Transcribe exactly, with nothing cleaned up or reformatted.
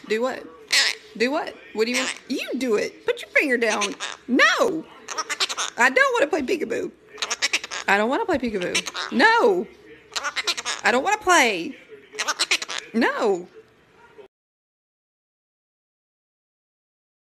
Do what? Do what? What do you want? You do it. Put your finger down. No. I don't want to play peekaboo. I don't want to play peekaboo. No. I don't want to play. No.